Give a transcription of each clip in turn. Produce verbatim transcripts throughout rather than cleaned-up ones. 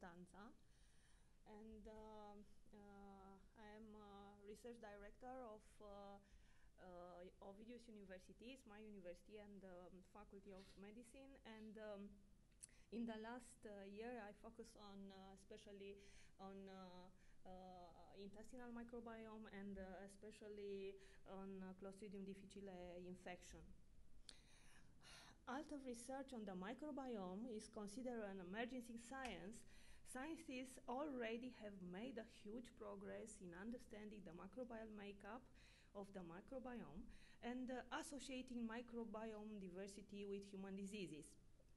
Constanza, and uh, uh, I am a research director of uh, uh, Ovidius University. It's my university and um, Faculty of Medicine. And um, in the last uh, year, I focus on uh, especially on uh, uh, intestinal microbiome and uh, especially on uh, Clostridium difficile infection. Although research on the microbiome is considered an emerging science, scientists already have made a huge progress in understanding the microbial makeup of the microbiome and uh, associating microbiome diversity with human diseases.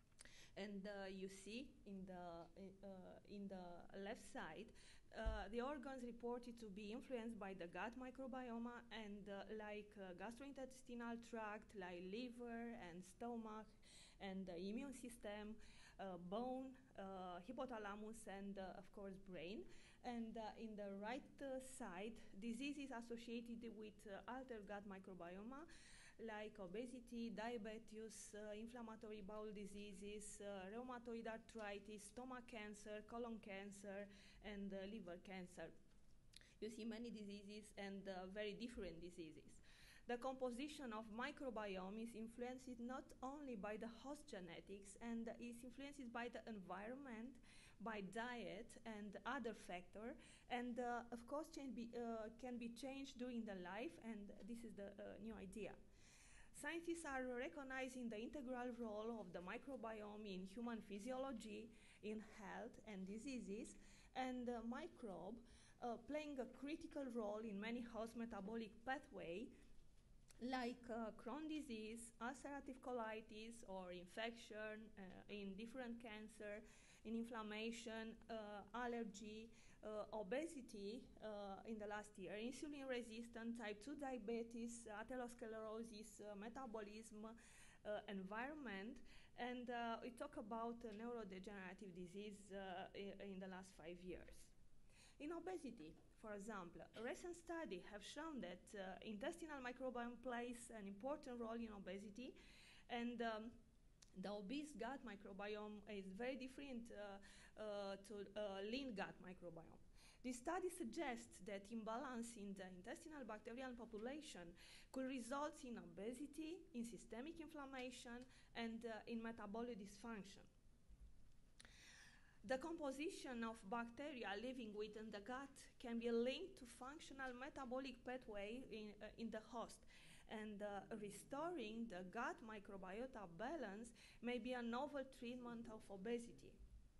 And uh, you see in the, uh, in the left side, uh, the organs reported to be influenced by the gut microbiome and uh, like uh, gastrointestinal tract, like liver and stomach and the immune system, uh, bone, uh, hypothalamus, and uh, of course brain. And uh, in the right uh, side, diseases associated with uh, altered gut microbiome, like obesity, diabetes, uh, inflammatory bowel diseases, uh, rheumatoid arthritis, stomach cancer, colon cancer, and uh, liver cancer. You see many diseases and uh, very different diseases. The composition of microbiome is influenced not only by the host genetics and is influenced by the environment, by diet and other factors, and uh, of course can be, uh, can be changed during the life, and this is the uh, new idea. Scientists are recognizing the integral role of the microbiome in human physiology, in health and diseases, and the microbe uh, playing a critical role in many host metabolic pathways like uh, Crohn's disease, ulcerative colitis, or infection uh, in different cancer, in inflammation, uh, allergy, uh, obesity uh, in the last year, insulin resistant, type two diabetes, atherosclerosis, uh, metabolism, uh, environment, and uh, we talk about uh, neurodegenerative disease uh, in, in the last five years. In obesity, for example, recent studies have shown that uh, intestinal microbiome plays an important role in obesity, and um, the obese gut microbiome is very different uh, uh, to uh, lean gut microbiome. This study suggests that imbalance in the intestinal bacterial population could result in obesity, in systemic inflammation, and uh, in metabolic dysfunction. The composition of bacteria living within the gut can be linked to functional metabolic pathway in, uh, in the host, and uh, restoring the gut microbiota balance may be a novel treatment of obesity.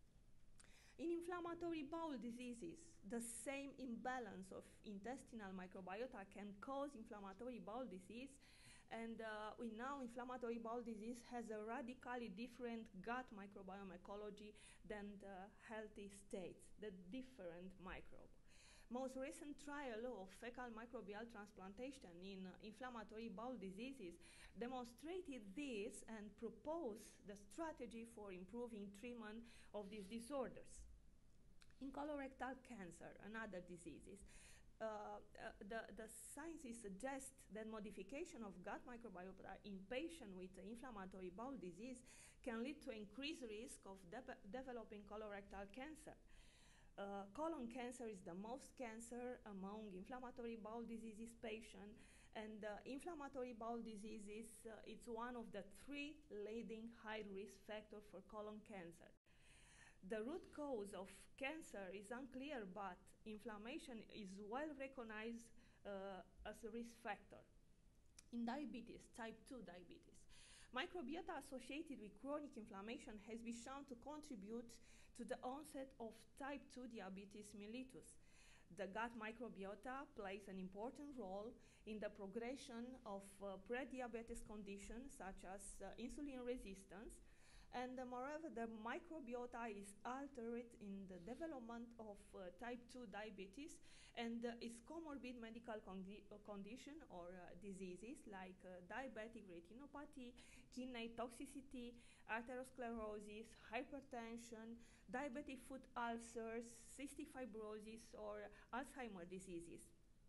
In inflammatory bowel diseases, the same imbalance of intestinal microbiota can cause inflammatory bowel disease, and uh, we know inflammatory bowel disease has a radically different gut microbiome ecology than the healthy states, the different microbe. Most recent trial of fecal microbial transplantation in uh, inflammatory bowel diseases demonstrated this and proposed the strategy for improving treatment of these disorders. In colorectal cancer and other diseases, uh, uh, the, the scientists suggest that modification of gut microbiota in patients with inflammatory bowel disease can lead to increased risk of de developing colorectal cancer. Uh, colon cancer is the most cancer among inflammatory bowel diseases patients, and uh, inflammatory bowel diseases uh, it's one of the three leading high-risk factors for colon cancer. The root cause of cancer is unclear, but inflammation is well recognized uh, as a risk factor. In diabetes, type two diabetes, microbiota associated with chronic inflammation has been shown to contribute to the onset of type two diabetes mellitus. The gut microbiota plays an important role in the progression of uh, pre-diabetes conditions such as uh, insulin resistance, and uh, moreover, the microbiota is altered in the development of uh, type two diabetes and uh, its comorbid medical condi uh, condition or uh, diseases like uh, diabetic retinopathy, kidney toxicity, atherosclerosis, hypertension, diabetic foot ulcers, cystic fibrosis, or Alzheimer's diseases.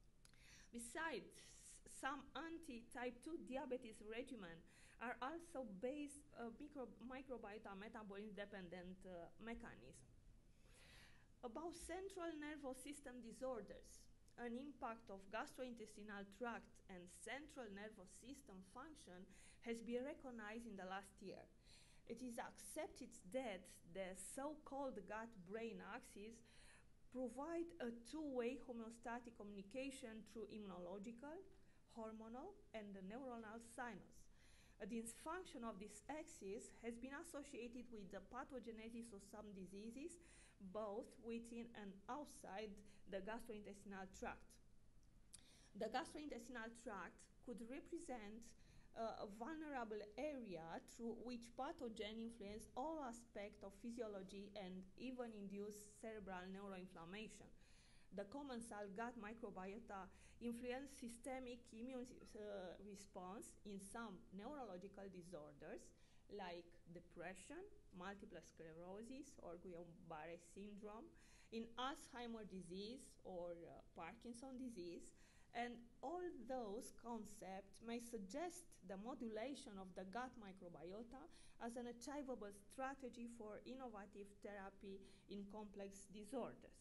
Besides, some anti-type two diabetes regimens are also based on uh, micro microbiota metabolism-dependent uh, mechanism. About central nervous system disorders, an impact of gastrointestinal tract and central nervous system function has been recognized in the last year. It is accepted that the so-called gut-brain axis provide a two-way homeostatic communication through immunological, hormonal, and the neuronal sinus. A dysfunction of this axis has been associated with the pathogenesis of some diseases, both within and outside the gastrointestinal tract. The gastrointestinal tract could represent uh, a vulnerable area through which pathogen influence all aspects of physiology and even induce cerebral neuroinflammation. The commensal gut microbiota influence systemic immune uh, response in some neurological disorders like depression, multiple sclerosis, or Guillain-Barré syndrome, in Alzheimer's disease or uh, Parkinson's disease. And all those concepts may suggest the modulation of the gut microbiota as an achievable strategy for innovative therapy in complex disorders.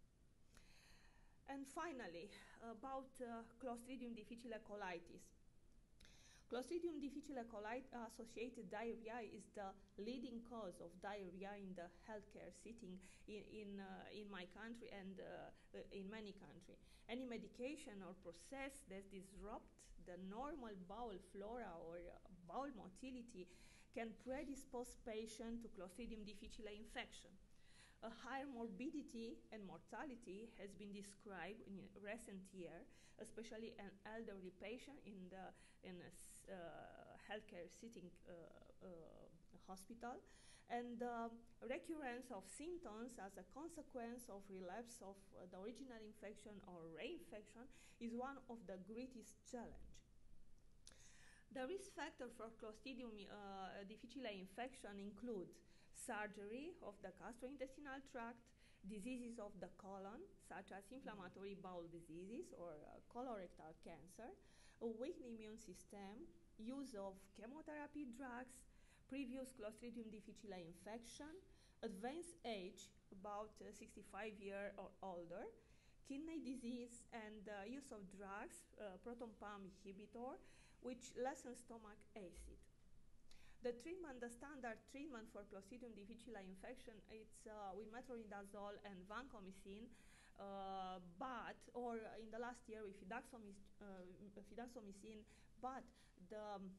And finally, about uh, Clostridium difficile colitis. Clostridium difficile colitis associated diarrhea is the leading cause of diarrhea in the healthcare setting in, in, uh, in my country and uh, in many countries. Any medication or process that disrupt the normal bowel flora or uh, bowel motility can predispose patient to Clostridium difficile infection. A higher morbidity and mortality has been described in recent years, especially an elderly patient in the in a uh, healthcare setting uh, uh, hospital, and uh, recurrence of symptoms as a consequence of relapse of uh, the original infection or reinfection is one of the greatest challenges. The risk factors for Clostridium uh, difficile infection include surgery of the gastrointestinal tract, diseases of the colon, such as inflammatory bowel diseases or uh, colorectal cancer, a weak immune system, use of chemotherapy drugs, previous Clostridium difficile infection, advanced age, about uh, sixty-five years or older, kidney disease, and uh, use of drugs, uh, proton pump inhibitor, which lessen stomach acid. The treatment, the standard treatment for Clostridium difficile infection, it's uh, with metronidazole and vancomycin, uh, but, or in the last year with fidaxomicin, uh, fidaxomicin but the um,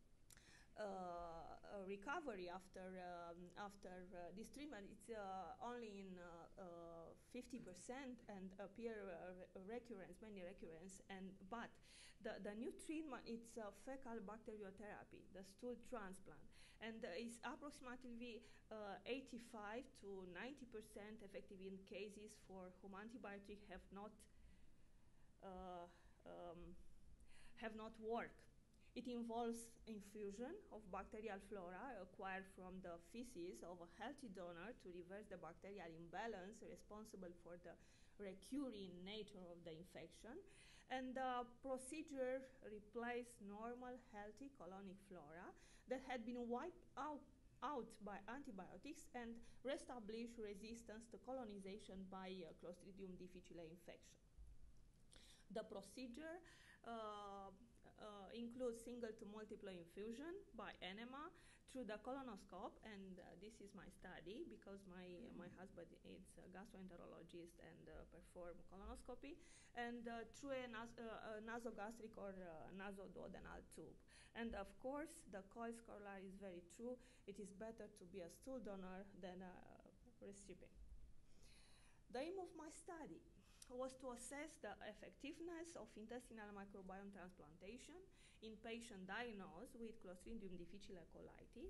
uh, recovery after, um, after uh, this treatment, it's uh, only in fifty percent uh, uh, and appear uh, recurrence, many recurrence, and, but The, the new treatment is uh, fecal bacteriotherapy, the stool transplant, and uh, is approximately uh, eighty-five to ninety percent effective in cases for whom antibiotics have not uh, um, have not worked. It involves infusion of bacterial flora acquired from the feces of a healthy donor to reverse the bacterial imbalance responsible for the recurring nature of the infection. And the procedure replaced normal healthy colonic flora that had been wiped out, out by antibiotics and reestablished resistance to colonization by uh, Clostridium difficile infection. The procedure uh, uh, includes single to multiple infusion by enema through the colonoscope, and uh, this is my study because my uh, my husband is a gastroenterologist and uh, perform colonoscopy, and uh, through a, nas uh, a nasogastric or uh, nasoduodenal tube. And of course, the cause corollary is very true. It is better to be a stool donor than a recipient. The aim of my study was to assess the effectiveness of intestinal microbiome transplantation in patients diagnosed with Clostridium difficile colitis.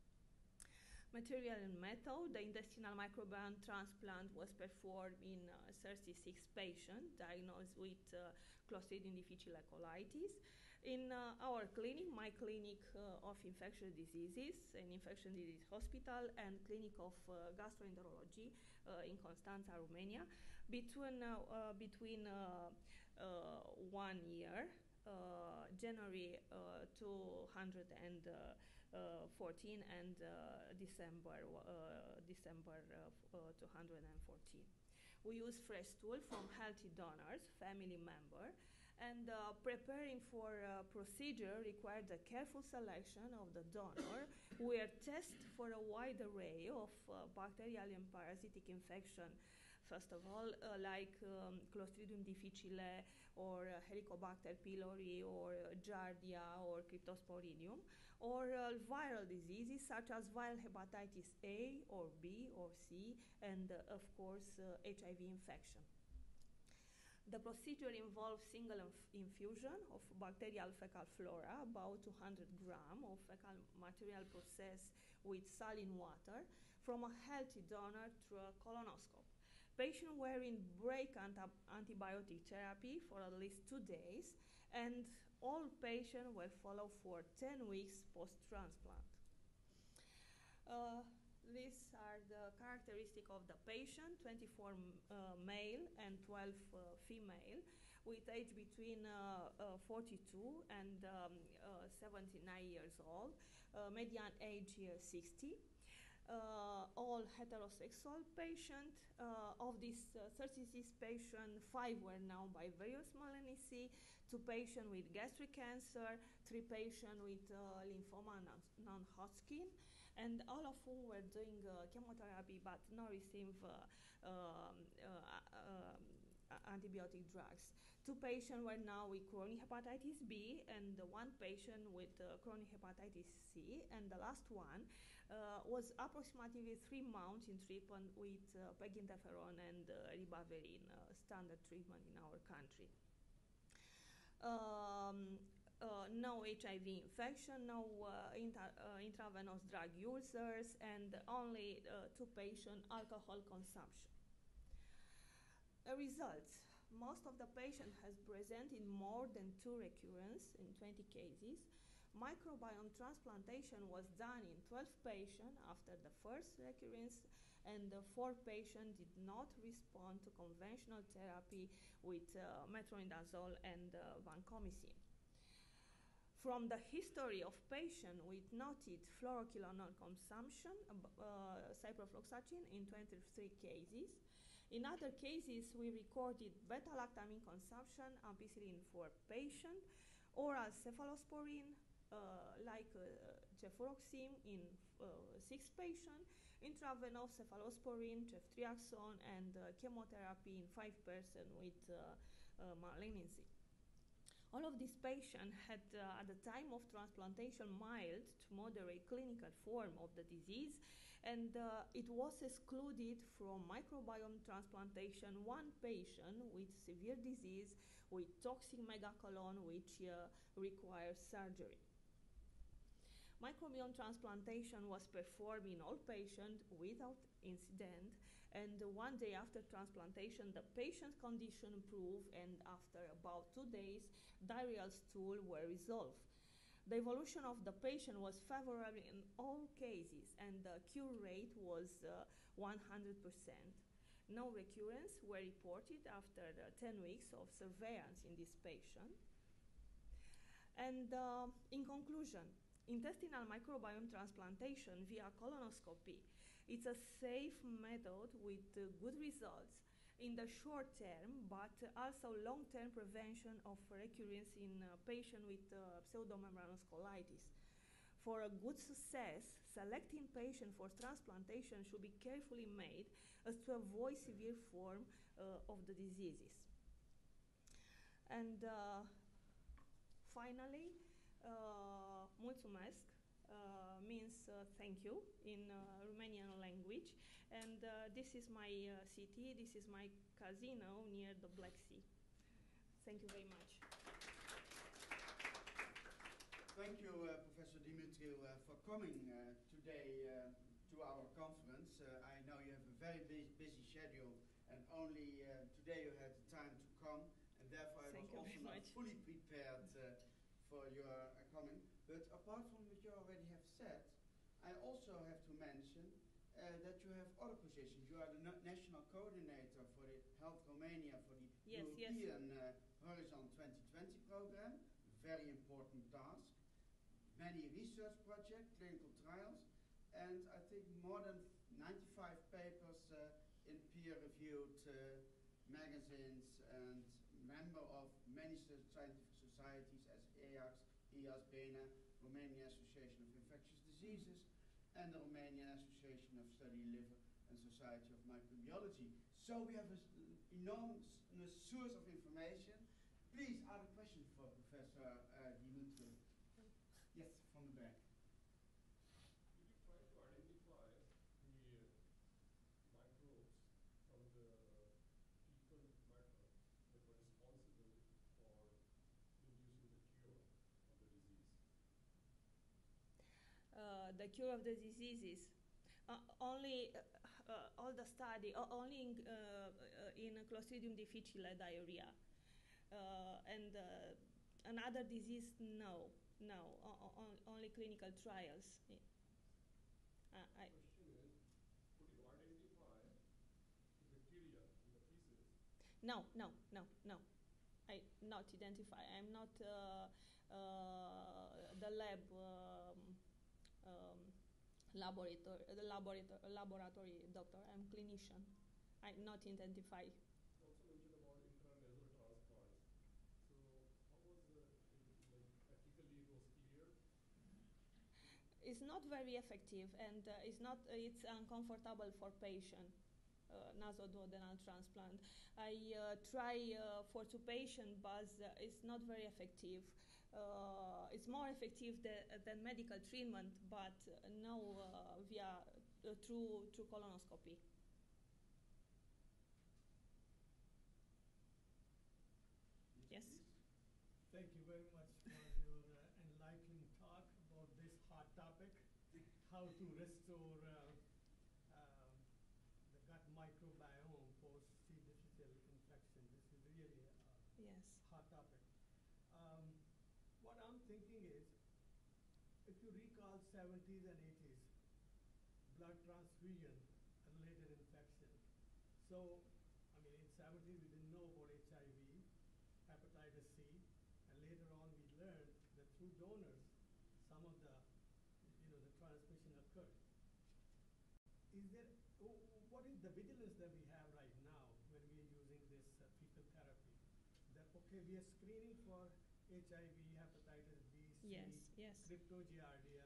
Material and method: the intestinal microbiome transplant was performed in uh, thirty-six patients diagnosed with uh, Clostridium difficile colitis. In uh, our clinic, my clinic uh, of infectious diseases, an infectious disease hospital, and clinic of uh, gastroenterology uh, in Constanța, Romania, between uh, uh, between uh, uh, one year, uh, January uh, two thousand fourteen and December, December two thousand fourteen. We use fresh stool from healthy donors, family member, and uh, preparing for a procedure required a careful selection of the donor. We are tested for a wide array of uh, bacterial and parasitic infection. First of all, uh, like um, Clostridium difficile, or uh, Helicobacter pylori, or uh, Giardia, or Cryptosporidium, or uh, viral diseases such as viral hepatitis A, or B, or C, and uh, of course uh, H I V infection. The procedure involves single inf infusion of bacterial fecal flora, about two hundred grams of fecal material processed with saline water from a healthy donor through a colonoscope. Patients were in break anti antibiotic therapy for at least two days, and all patients were followed for ten weeks post-transplant. Uh, These are the characteristics of the patient, twenty-four uh, male and twelve uh, female, with age between uh, uh, forty-two and um, uh, seventy-nine years old, uh, median age uh, sixty. Uh, all heterosexual patients. Uh, of these uh, thirty-six patients, five were known by various malignancy, two patients with gastric cancer, three patients with uh, lymphoma non-Hodgkin, and all of whom were doing uh, chemotherapy but not receiving uh, um, uh, uh, antibiotic drugs. Two patients were now with chronic hepatitis B, and one patient with uh, chronic hepatitis C, and the last one uh, was approximately three months in treatment with uh, peginterferon and uh, ribavirin, uh, standard treatment in our country. Um, Uh, no H I V infection, no uh, intra uh, intravenous drug users, and only uh, two patient alcohol consumption. Uh, results. Most of the patient has presented more than two recurrences in twenty cases. Microbiome transplantation was done in twelve patients after the first recurrence, and the four patients did not respond to conventional therapy with uh, metronidazole and uh, vancomycin. From the history of patients with noted fluoroquinolone consumption, uh, ciprofloxacin in twenty-three cases. In other cases, we recorded beta-lactamine consumption, ampicillin for patient, oral cephalosporin, uh, like uh, cefuroxime in uh, six patients, intravenous cephalosporin, ceftriaxone, and uh, chemotherapy in five persons with uh, uh, malignancy. All of these patients had, uh, at the time of transplantation, mild to moderate clinical form of the disease, and uh, it was excluded from microbiome transplantation one patient with severe disease with toxic megacolon, which uh, requires surgery. Microbiome transplantation was performed in all patients without incident, and one day after transplantation, the patient's condition improved, and after about two days, diarrheal stool were resolved. The evolution of the patient was favorable in all cases, and the cure rate was uh, one hundred percent. No recurrence were reported after uh, ten weeks of surveillance in this patient. And uh, in conclusion, intestinal microbiome transplantation via colonoscopy, it's a safe method with uh, good results in the short term, but also long-term prevention of recurrence in uh, patients with uh, pseudomembranous colitis. For a good success, selecting patients for transplantation should be carefully made as to avoid severe form uh, of the diseases. And uh, finally, uh, mulțumesc uh, means uh, thank you in uh, Romanian language. And uh, this is my uh, city, this is my casino near the Black Sea. Thank you very much. Thank you, uh, Professor Dimitriou, uh, for coming uh, today uh, to our conference. Uh, I know you have a very bu busy schedule, and only uh, today you had the time to come, and therefore I Thank was also not much. fully prepared uh, for your uh, coming. But apart from what you already have said, I also have to mention uh, that you have other positions. You are the no national coordinator for the Health Romania for the Yes, European yes. Uh, Horizon twenty twenty program, very important task. Many many research projects, clinical trials, and I think more than ninety-five papers uh, in peer-reviewed uh, magazines, and member of many scientific societies as E A X, I A S, B E N A, Romanian Association of Infectious Diseases, and the Romanian Association of Study Liver and Society of Microbiology. So we have an enormous source of information. Please, other questions for Professor uh, Dimitri? Yes, from the back. Did you try to identify the microbes from the fecal matter that were responsible for inducing the cure of the disease? Uh, the cure of the diseases. Uh, only uh, uh, all the study, uh, only in, uh, uh, in Clostridium difficile diarrhea. Uh, and uh, another disease, no, no, o- o- only clinical trials. Uh, I The question is, could you identify the bacteria in the feces? no, no, no, no. I not identify. I'm not uh, uh, the lab um, um, laboratory, the laboratory, laboratory doctor. I'm clinician. I not identify. You also mentioned about intranasal transplants. So how was the, like, practically it was clear? It's not very effective, and uh, it's not. Uh, it's uncomfortable for patient. Uh, nasoduodenal transplant. I uh, try uh, for two patients, but uh, it's not very effective. Uh, it's more effective than, than medical treatment, but uh, no uh, via uh, through through colonoscopy. Yes. Thank you very much for your uh, enlightening talk about this hot topic, how to restore uh, um, the gut microbiome post C. difficile infection. This is really a Yes. hot topic. Um, what I'm thinking is, if you recall seventies and eighties, blood transfusion related infection. So, I mean, in seventies we didn't know about H I V, hepatitis C, and later on we learned that through donors, some of the, you know, the transmission occurred. Is there, wh- what is the vigilance that we have right now when we are using this uh, fecal therapy? That, okay, we are screening for H I V, hepatitis B, C, Yes. Yes. cryptogiardia.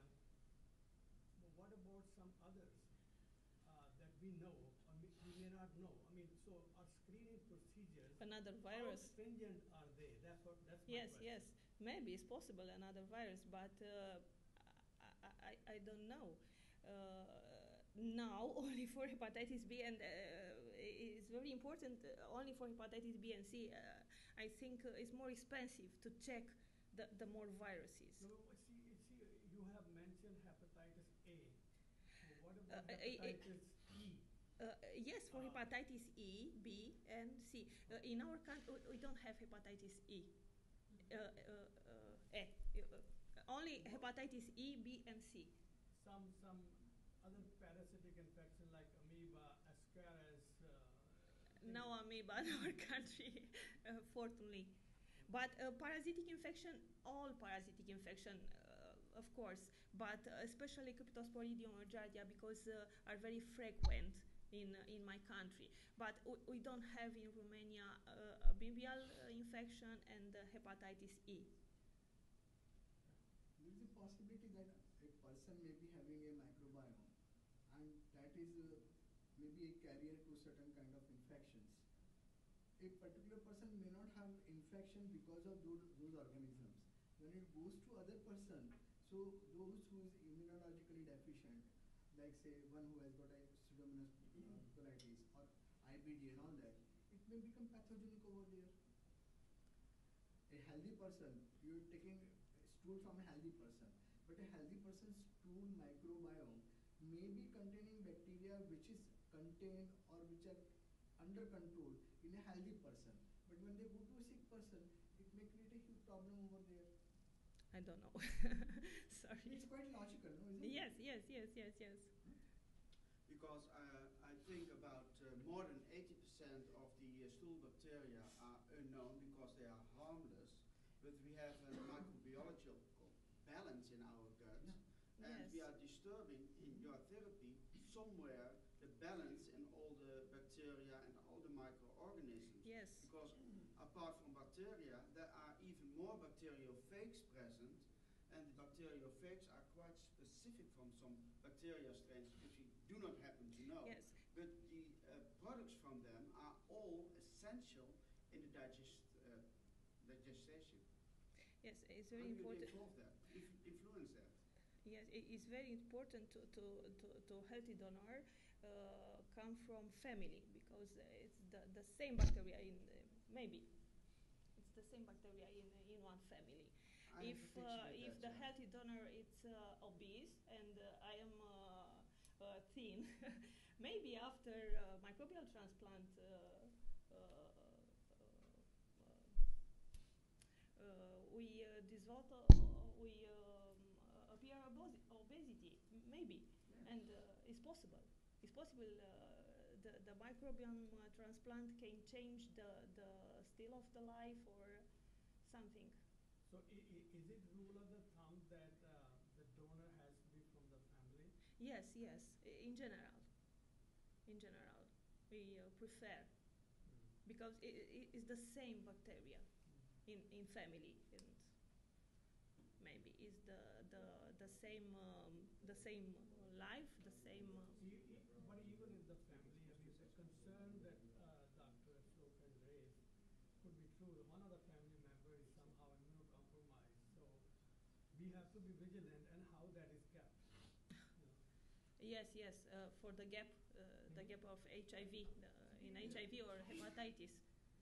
But what about some others uh, that we know, or we, we may not know? I mean, so our screening procedures, Another how virus. stringent are they? That's what, that's my Yes, question. yes. Maybe it's possible another virus, but uh, I, I, I don't know. Uh, now only for hepatitis B, and uh, it's very important uh, only for hepatitis B and C. Uh, I think uh, it's more expensive to check the, the more viruses. No, but see, see, you have mentioned hepatitis A. So what Uh, about uh, I- I- hepatitis E? Uh, yes, for Ah. hepatitis E, B, and C. Uh, in our country, we don't have hepatitis E. Uh, uh, uh, eh, uh, only hepatitis E, B, and C. Some some other parasitic infection like amoeba, ascaris. Uh, things. No amoeba in our country, uh, fortunately. But uh, parasitic infection, all parasitic infection, uh, of course, but uh, especially Cryptosporidium or Giardia, because uh, are very frequent in uh, in my country. But we, we don't have in Romania uh, a biblial uh, infection and uh, hepatitis E. There is a possibility that a person may be having a microbiome, and that is uh, maybe a carrier to certain kind of infections. A particular person may not have infection because of those, those organisms. When it goes to other person, so those who is immunologically deficient, like say one who has got a pseudomonas uh, colitis or I B D and all that, it may become pathogenic over there. A healthy person, you're taking stool from a healthy person, but a healthy person's stool microbiome may be containing bacteria which is contained or which are under control in a healthy person. But when they go to a sick person, it may create a huge problem over there. I don't know. Sorry. It's quite logical, no? Isn't Yes, it? yes, yes, yes, yes. Because uh, I think about uh, more than eighty percent of the uh, stool bacteria are unknown because they are harmless, but we have a microbiological balance in our gut And we Yes. are disturbing in your therapy somewhere the balance in all the bacteria and all the microorganisms. Yes. Because apart from bacteria, there are even more bacteriophages present, and the bacteriophages are quite specific from some bacteria strains which we do not happen to know. Yes. But the uh, products from them are all essential in the digest, uh, digestion. Yes, it's How very do you important. involve that, inf- influence that? Yes, it is very important to, to, to, to healthy donor uh, come from family because uh, it's the, the same bacteria in uh, maybe it's the same bacteria in in one family. I If have a picture uh, with if that, the yeah. healthy donor is uh, obese and uh, I am uh, uh, thin, maybe after uh, microbial transplant uh, uh, uh, uh, we uh, dissolve, uh, we um, uh, appear obos- obesity, m- maybe, Yeah. and uh, it's possible. It's possible. Uh, the the microbiome uh, transplant can change the the still of the life or something. So i- i- is it rule of the thumb that uh, the donor has to be from the family? Yes, yes. i- In general, in general, we uh, prefer because it, it is the same bacteria in, in family and maybe is the the the same um, the same life, the same. Uh, E- e- But even in the family, I mean, the concern that uh, Doctor Ashok has raised could be true. One of the family member is somehow immunocompromised, so we have to be vigilant and how that is kept. You know. Yes, yes. Uh, for the gap, uh, the gap of H I V uh, in H I V or hepatitis.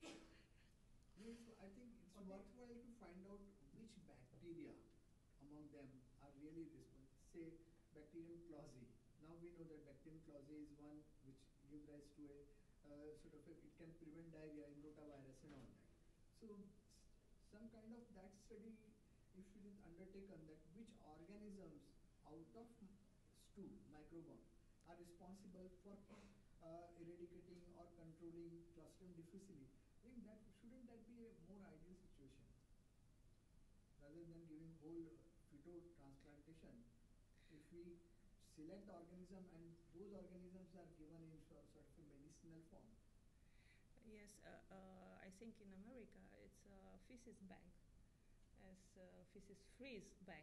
No, so I think it's Okay. worthwhile to find out which bacteria among them are really responsible. Say Bacterium clausii. Now we know that Bacterium clausii is one which gives rise to a uh, sort of a, it can prevent diarrhea in rotavirus and all that. So s- some kind of that study, if it is undertaken, that which organisms out of m- stew microbiome are responsible for uh, eradicating or controlling Clostridium difficile. I think that shouldn't that be a more ideal situation rather than giving whole uh, fetal transplantation. If we select the organism and those organisms are given in sort sort of a medicinal form. Yes, uh, uh, I think in America it's a feces bank, as uh, feces freeze bank.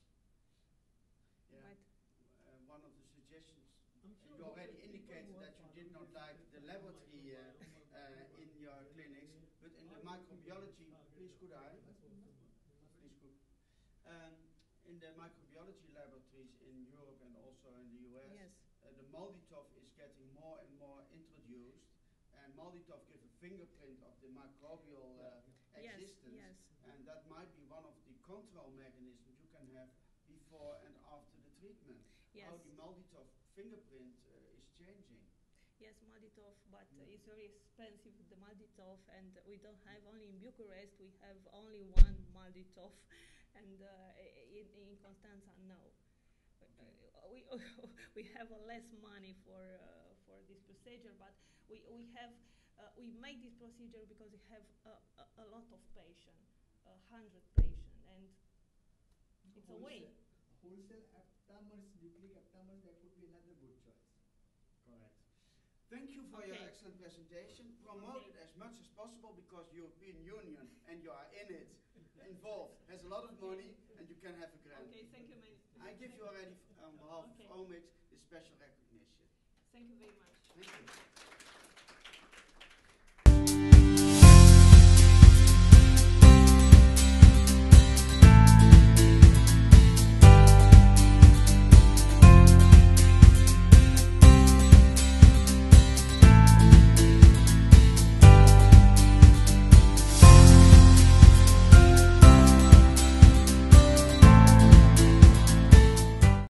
Yeah. But Uh, one of the suggestions, I'm uh, sure you already people indicated who are that you did not following like this the system laboratory uh, microbiome or uh, in microbiome your is clinics, really but in the are microbiology, targeted please could I? as opposed to mu- we must Please be- could. Um, in the microbiology laboratories in Europe and also in the U S, yes, uh, the MALDI-TOF is getting more and more introduced, and MALDI-TOF gives a fingerprint of the microbial uh, yes, existence, yes, and that might be one of the control mechanisms you can have before and after the treatment. yes, How the MALDI-TOF fingerprint uh, is changing. yes, Malditov, but uh, Yeah. it's very expensive, the Malditov, and we don't have only in Bucharest, we have only one Malditov, and uh, in, in Constanța, no. Uh, we we have uh, less money for uh, for this procedure, but we we have uh, we make this procedure because we have a, a, a lot of patient, a hundred patient, and it's a way. Wholesale aptamers, nucleic aptamers, that would be another good choice. Correct. Thank you for your Okay. excellent presentation. Promote it Okay. as much as possible because European Union and you are in it, involved, has a lot of Okay. money and you can have a grant. Okay, thank you, many. I give you already f- on behalf Okay. of O M I C the special recognition. Thank you very much. Thank you.